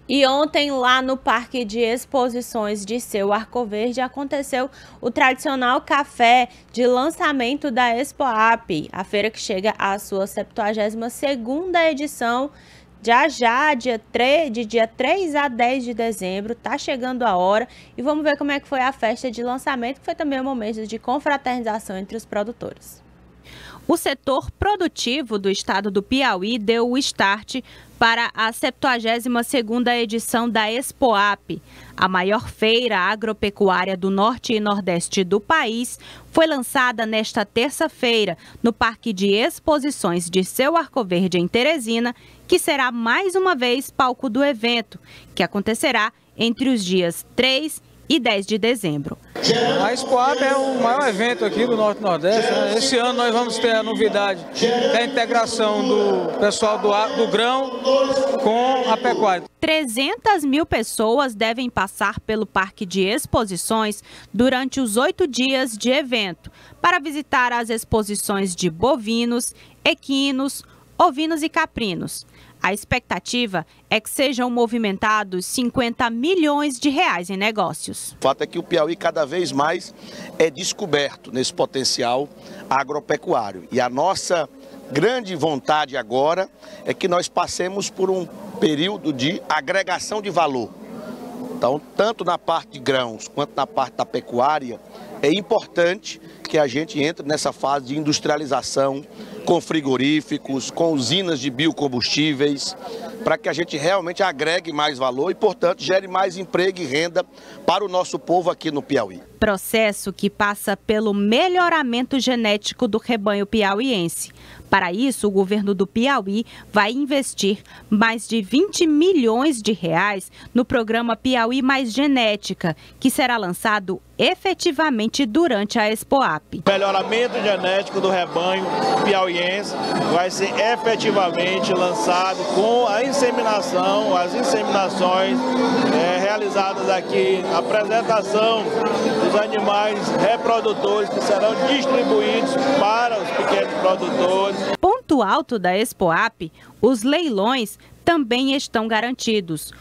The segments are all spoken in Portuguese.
E ontem, lá no Parque de Exposições de Seu Arcoverde, aconteceu o tradicional café de lançamento da Expoap, a feira que chega à sua 72ª edição. Já, de dia 3 a 10 de dezembro, tá chegando a hora e vamos ver como é que foi a festa de lançamento, que foi também um momento de confraternização entre os produtores. O setor produtivo do estado do Piauí deu o start para a 72ª edição da Expoap. A maior feira agropecuária do norte e nordeste do país foi lançada nesta terça-feira no Parque de Exposições de Seu Arcoverde, em Teresina, que será mais uma vez palco do evento, que acontecerá entre os dias 3 e 10 de dezembro. A Expoap é o maior evento aqui do Norte e Nordeste, né? Esse ano nós vamos ter a novidade, que é a integração do pessoal do grão com a pecuária. 300 mil pessoas devem passar pelo Parque de Exposições durante os 8 dias de evento, para visitar as exposições de bovinos, equinos, ovinos e caprinos. A expectativa é que sejam movimentados 50 milhões de reais em negócios. O fato é que o Piauí cada vez mais é descoberto nesse potencial agropecuário. E a nossa grande vontade agora é que nós passemos por um período de agregação de valor. Então, tanto na parte de grãos quanto na parte da pecuária, é importante que a gente entre nessa fase de industrialização com frigoríficos, com usinas de biocombustíveis, para que a gente realmente agregue mais valor e, portanto, gere mais emprego e renda para o nosso povo aqui no Piauí. Processo que passa pelo melhoramento genético do rebanho piauiense. Para isso, o governo do Piauí vai investir mais de 20 milhões de reais no programa Piauí Mais Genética, que será lançado efetivamente durante a Expoap. O melhoramento genético do rebanho piauiense vai ser efetivamente lançado com a inseminação, as inseminações realizadas aqui, a apresentação dos animais reprodutores que serão distribuídos para os pequenos produtores. Ponto alto da Expoap, os leilões também estão garantidos.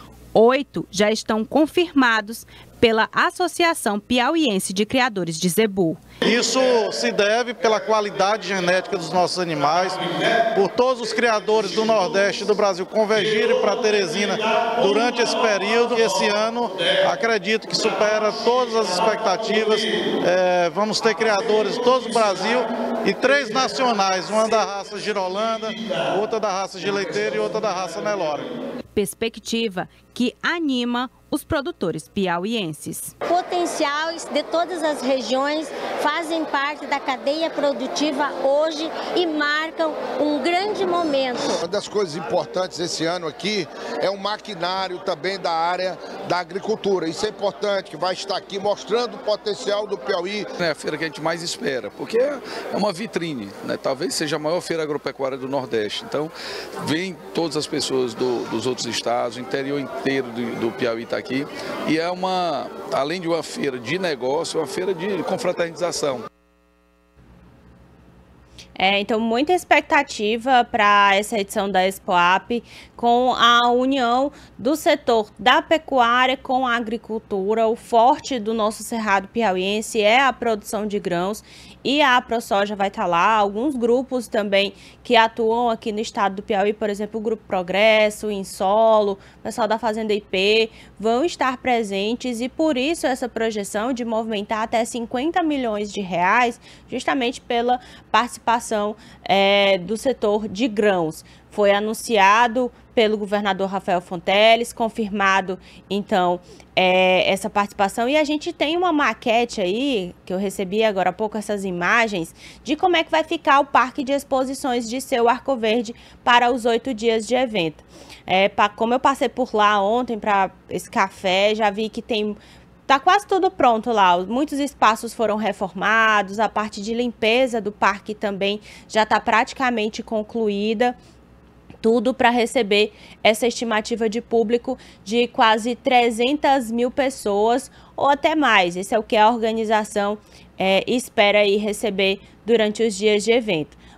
8 já estão confirmados pela Associação Piauiense de Criadores de Zebu. Isso se deve pela qualidade genética dos nossos animais, por todos os criadores do Nordeste e do Brasil convergirem para Teresina durante esse período. Esse ano, acredito que supera todas as expectativas. Vamos ter criadores de todo o Brasil e 3 nacionais, uma da raça Girolanda, outra da raça de Leiteiro e outra da raça Nelore. Perspectiva que anima os produtores piauienses. Potenciais de todas as regiões fazem parte da cadeia produtiva hoje e marcam um grande momento. Uma das coisas importantes esse ano aqui é o maquinário também da área da agricultura. Isso é importante, que vai estar aqui mostrando o potencial do Piauí. É a feira que a gente mais espera, porque é uma vitrine, né? Talvez seja a maior feira agropecuária do Nordeste. Então, vem todas as pessoas dos outros estados, o interior inteiro do Piauí está aqui. E é além de uma feira de negócio, uma feira de confraternização. Então, muita expectativa para essa edição da Expoap, com a união do setor da pecuária com a agricultura. O forte do nosso cerrado piauiense é a produção de grãos e a AproSoja vai estar lá. Alguns grupos também que atuam aqui no estado do Piauí, por exemplo, o Grupo Progresso, o Insolo, o pessoal da Fazenda IP, vão estar presentes e por isso essa projeção de movimentar até 50 milhões de reais, justamente pela participação do setor de grãos. Foi anunciado pelo governador Rafael Fonteles, confirmado, então, essa participação. E a gente tem uma maquete aí, que eu recebi agora há pouco, essas imagens, de como é que vai ficar o Parque de Exposições de Seu Arcoverde para os 8 dias de evento. Como eu passei por lá ontem para esse café, já vi que tá quase tudo pronto lá, muitos espaços foram reformados, a parte de limpeza do parque também já está praticamente concluída. Tudo para receber essa estimativa de público de quase 300 mil pessoas ou até mais. Esse é o que a organização espera aí receber durante os dias de evento.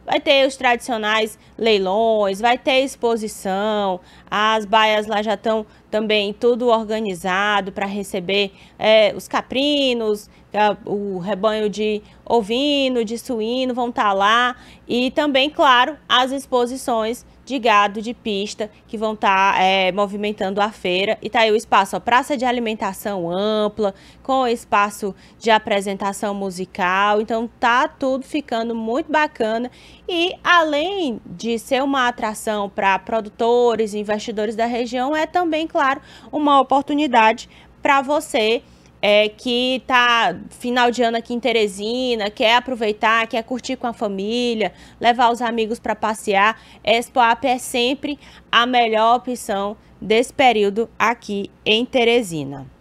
vai ter os tradicionais leilões, vai ter exposição, as baias lá já estão também tudo organizado para receber os caprinos, o rebanho de ovino, de suíno vão estar lá, e também, claro, as exposições de gado de pista que vão estar movimentando a feira. E tá aí o espaço, ó, praça de alimentação ampla, com espaço de apresentação musical, então tá tudo ficando muito bacana. E além de ser uma atração para produtores e investidores da região, é também, claro, uma oportunidade para você que tá final de ano aqui em Teresina, quer aproveitar, quer curtir com a família, levar os amigos para passear. Expoap é sempre a melhor opção desse período aqui em Teresina.